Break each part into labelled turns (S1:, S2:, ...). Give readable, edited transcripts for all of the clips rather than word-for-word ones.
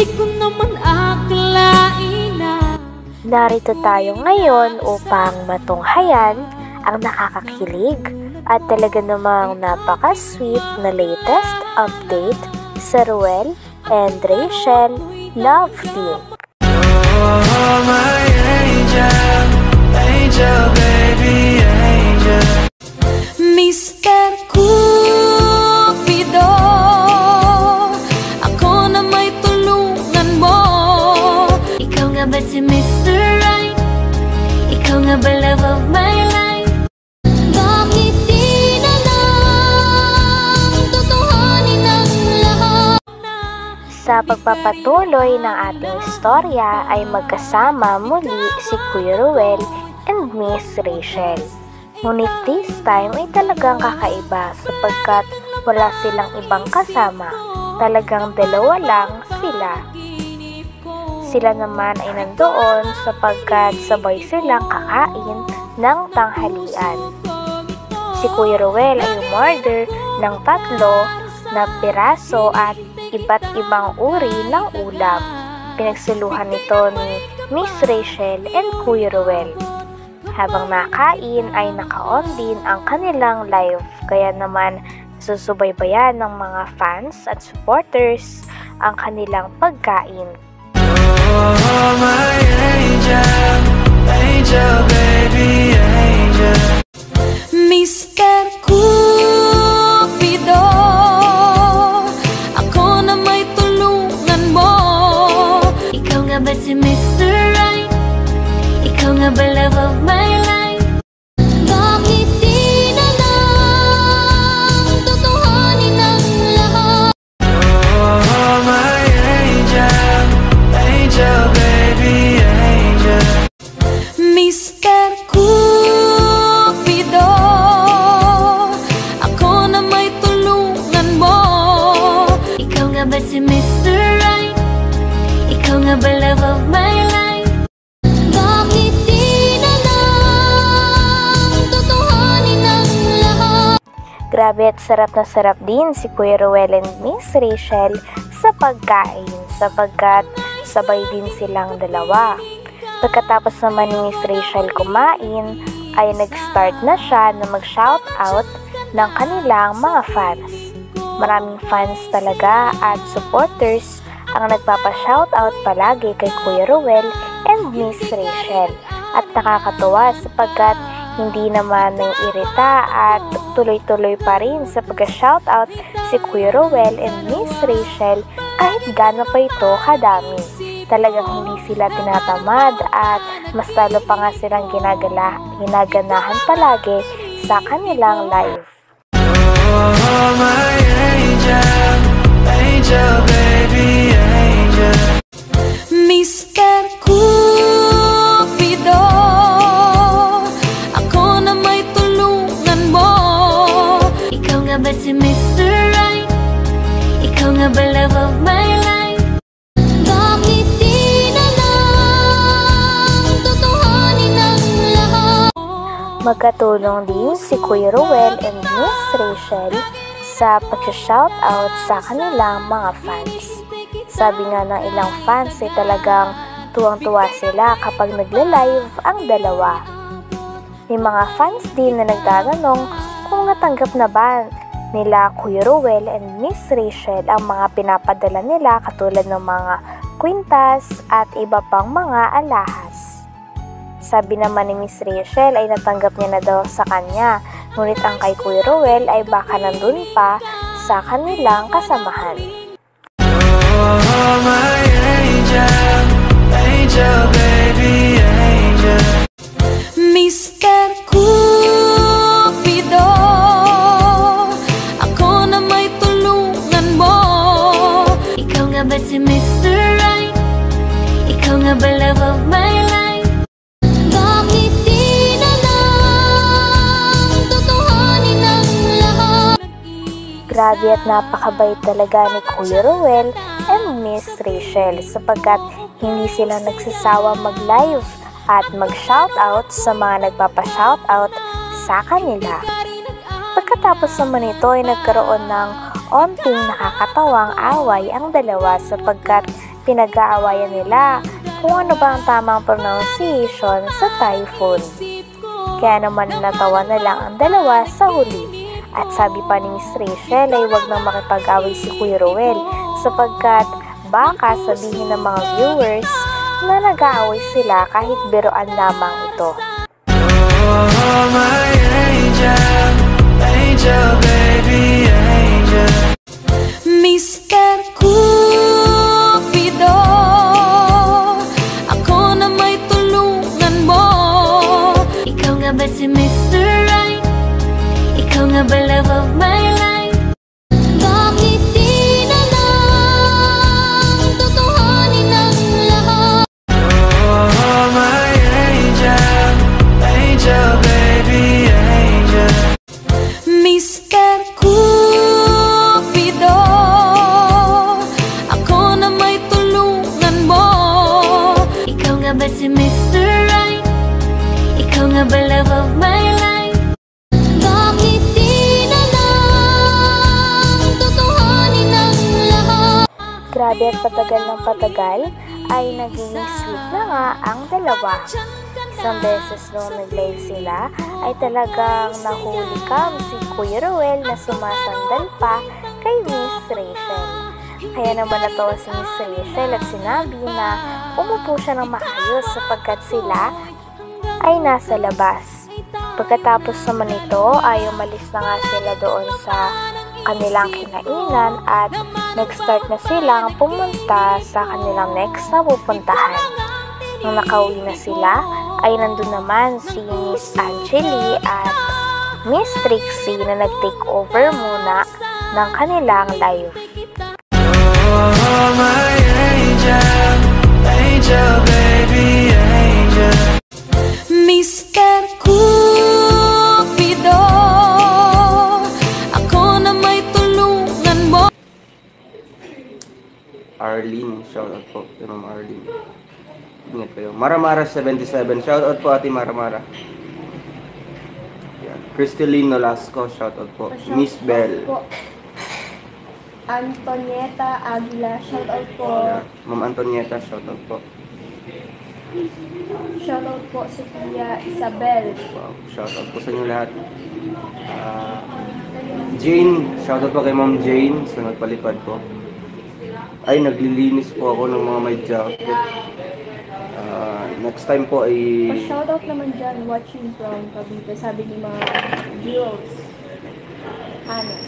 S1: Di ko naman akalain na.
S2: Narito tayo ngayon upang matunghayan ang nakakakilig at talaga namang napaka-sweet na latest update sa Ruel and Rachel Love Team.
S3: Oh, my angel, angel, baby, angel.
S1: Mr. Cupido, ako na may tulungan mo. Ikaw nga ba si Mr. Right? Ikaw nga ba love of my life? Bakit di na lang tutuhanin ang lahat?
S2: Sa pagpapatuloy ng ating istorya ay magkasama muli si Kuya Ruel and Miss Rachel. Ngunit this time ay talagang kakaiba sapagkat wala silang ibang kasama. Talagang dalawa lang sila. Sila naman ay nandoon sapagkat sabay silang kakain ng tanghalian. Si Kuya Ruel ay umorder ng 3 na piraso at iba't ibang uri ng ulam. Pinagsuluhan nito ni Miss Rachel and Kuya Ruel. Habang nakain ay naka-on din ang kanilang live, kaya naman susubaybayan ng mga fans at supporters ang kanilang pagkain.
S3: Oh, my angel, angel, baby, angel.
S1: Mr. Cupido, ako na may tulungan mo. Ikaw nga ba si Mr. Right? Ikaw nga ba love of my life? Bakit di na lang tutuhanin ang lahat?
S3: Oh, my angel, angel, baby, angel.
S1: Mr. Cupido, ako na may tulungan mo. Ikaw nga ba si Mr. Right? Ikaw nga ba love of my life? Bakit di na lang tutuhanin ang lahat?
S2: Grabe at sarap na sarap din si Kuya Ruel and Miss Rachel sa pagkain sapagkat sabay din silang dalawa. Pagkatapos naman ni Miss Rachel kumain, ay nag-start na siya na mag-shoutout ng kanilang mga fans. Maraming fans talaga at supporters ang nagpapa-shoutout palagi kay Kuya Ruel and Miss Rachel. At nakakatuwa sapagkat hindi naman naiirita at tuloy-tuloy pa rin sa pag-shoutout si Kuya Ruel and Miss Rachel kahit gaano pa ito kadami. Talagang hindi sila tinatamad at mas lalo pa nga silang ginaganahan palagi sa kanilang live.
S3: Oh, my angel, angel, baby, angel.
S1: Mr. Cupido, ako na may tulungan mo. Ikaw nga ba si Mr. Right? Ikaw nga ba love of my life? Bakit di na lang tutuhanin ang lahat?
S2: Magkatulong din si Kuya Ruel and Miss Rachel sa pag-shoutout sa kanilang mga fans. Sabi nga ng ilang fans ay talagang tuwang-tuwa sila kapag nagla-live ang dalawa. May mga fans din na nagtatanong kung natanggap na ba nila Kuya Ruel and Miss Rachel ang mga pinapadala nila katulad ng mga kwintas at iba pang mga alahas. Sabi naman ni Miss Rachel ay natanggap niya na daw sa kanya, ngunit ang kay Kuya Ruel ay baka nandun pa sa kanilang kasamahan.
S3: Oh, my angel, angel, baby, angel.
S1: Mr. Cupido, ako na may tulungan mo. Ikaw nga ba si Mr. Right? Ikaw nga ba love of my life? Bakit di na lang tutuhanin ang lahat?
S2: Grabe at napakabait talaga ni Kuya Ruel and Miss Rachel sapagkat hindi sila nagsasawa mag-live at mag-shoutout sa mga nagpapa-shoutout sa kanila. Pagkatapos naman ito ay nagkaroon ng onting nakakatawang away ang dalawa sapagkat Pinag-aawayan nila kung ano ba ang tamang pronunciation sa typhoon. Kaya naman natawa na lang ang dalawa sa huli. At sabi pa ni Miss Rachel ay huwag nang makipag-away si Kuya Ruel sapagkat baka sabihin ng mga viewers na nag-aaway sila kahit biruan lamang ito.
S3: Oh, my angel, angel, baby, angel.
S1: Mr. Cupido, ako na may tulungan mo. Ikaw nga ba si Mr. Right? Ikaw nga ba love of my life? Bakit di na lang tutuhanin ang lahat?
S3: Oh, my angel, angel, baby, angel.
S1: Mr. Cupido, ako na may tulungan mo. Ikaw nga ba si Mr. Right? Ikaw nga ba love of my life? Bakit di na lang tutuhanin ang lahat?
S2: Grabe at patagal ng patagal ay naging sweet na nga ang dalawa. Isang beses nung nag-live sila ay talagang nahuli kam si Kuya Ruel na sumasandal pa kay Miss Rachel. Kaya naman natawa si Miss Rachel at sinabi na umupo siya ng maayos sapagkat sila ay nasa labas. Pagkatapos naman ito ay umalis na nga sila doon sa kanilang kinainan at nag-start na silang pumunta sa kanilang next na pupuntahan. Nung nakauwi na sila ay nandun naman si Miss Angeli at Miss Trixie na nag-take over muna ng kanilang live.
S3: Oh, my angel, angel, baby, angel.
S1: Mr. Cupido, ako na may tulungan mo.
S4: Arlene, shoutout po kay Ma'am Arlene. Ingat kayo. Maramara 77, shoutout po Ate Maramara. Yan. Crystalline Nolasco, shoutout po. Miss Bell.
S5: Po. Antonieta Aguila, shoutout po.
S4: Yan. Ma'am Antonieta, shoutout po.
S5: Shoutout po si Kuya Isabel.
S4: Wow, shoutout po sa inyo lahat. Jane, shoutout po kay Ma'am Jane sa nagpalipad po. Ay, naglilinis po ako ng mga may jacket. Next time po ay...
S5: Pa-shoutout naman dyan, watching from Cavite, sabi ni mga viewers. Anas.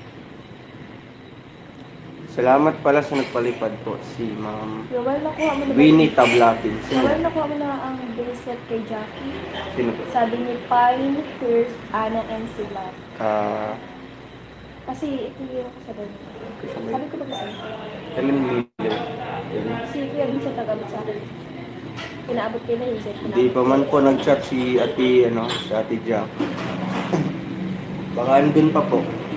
S4: Salamat pala sa nagpalipad po si Ma'am
S5: Yowel, nakuha mo na ba?
S4: Winnie Tablatin.
S5: Yowel, nakuha mo na ang bracelet kay Jackie.
S4: Sino po?
S5: Sabi ni Pine, Pierce, Ana, and sila. Kasi ito yung kasabi. Sabi ko ba kasi?
S4: Kailan Miller?
S5: Si Kuya din sa tagabot sa akin. Pinaabot kayo na isip.
S4: Hindi pa man po nag-chat si Ate, si Ate Jack. Baka andun pa po.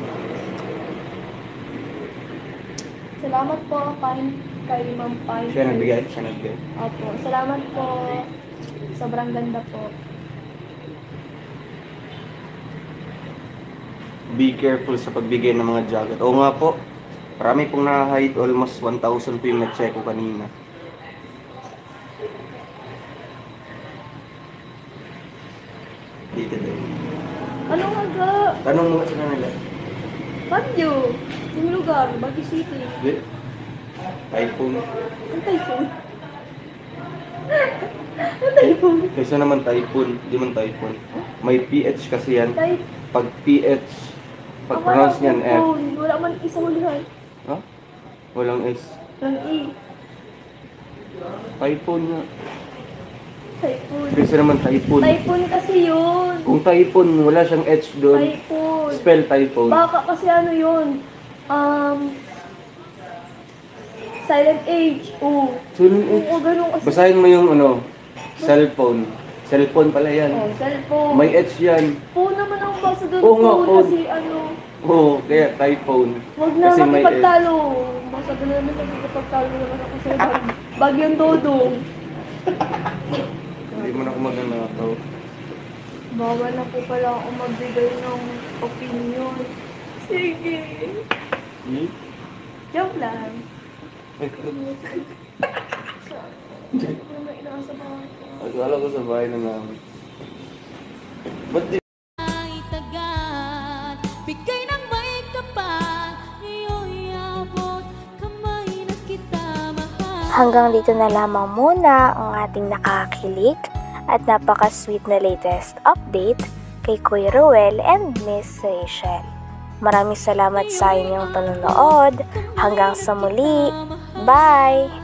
S5: Salamat po, Pine, kay Ma'am Pine.
S4: Siya nagbigay? Siya nagbigay.
S5: Opo, salamat po. Sobrang ganda po.
S4: Be careful sa pagbigay ng mga jacket. Oo nga po. Marami pong na-hide. Almost 1,000 po yung na-check ko kanina. Dito din.
S5: Ano nga ga?
S4: Tanong mo sa kanila.
S5: Bagyo. Yung lugar, Baguio City.
S4: Hindi. Typhoon.
S5: Ang typhoon. Ang typhoon.
S4: Kaysa naman typhoon. Hindi man typhoon. May PH kasi yan. Pag PH, pag-pronounce niyan F.
S5: Wala man isang ulihan.
S4: Ha? Walang S.
S5: Ang E.
S4: Typhoon nga.
S5: Typhoon.
S4: Kaysa naman typhoon.
S5: Typhoon kasi yun.
S4: Kung typhoon, wala siyang H doon.
S5: Typhoon.
S4: Spell typhoon.
S5: Baka kasi ano yun. Silent H. Oo.
S4: Silent H.
S5: Oo, ganun kasi.
S4: Basahin mo yung cellphone. Cellphone pala yan.
S5: Oh, cellphone.
S4: May H yan.
S5: Phone naman ang basa doon.
S4: Oo nga, phone.
S5: Kasi ano.
S4: Oo, kaya typhoon.
S5: Huwag na
S4: Kasi may
S5: makipagtalo. Basta doon naman makipagtalo naman ako sa Bagyong Dodong.
S4: Hindi mo na ako magnanakaw.
S5: Bawal na po pala ako magbigay ng opinion. Sige.
S4: Hmm?
S5: Joke lang.
S4: Akala ko sa bahay na namin. Ba't di?
S1: Bigay ng may kapal, ngayon'y abot, kamay na kita mahal.
S2: Hanggang dito na lamang muna ang ating nakakakilig at napaka-sweet na latest update kay Kuya Ruel and Miss Rachel. Maraming salamat sa inyong panonood. Hanggang sa muli. Bye!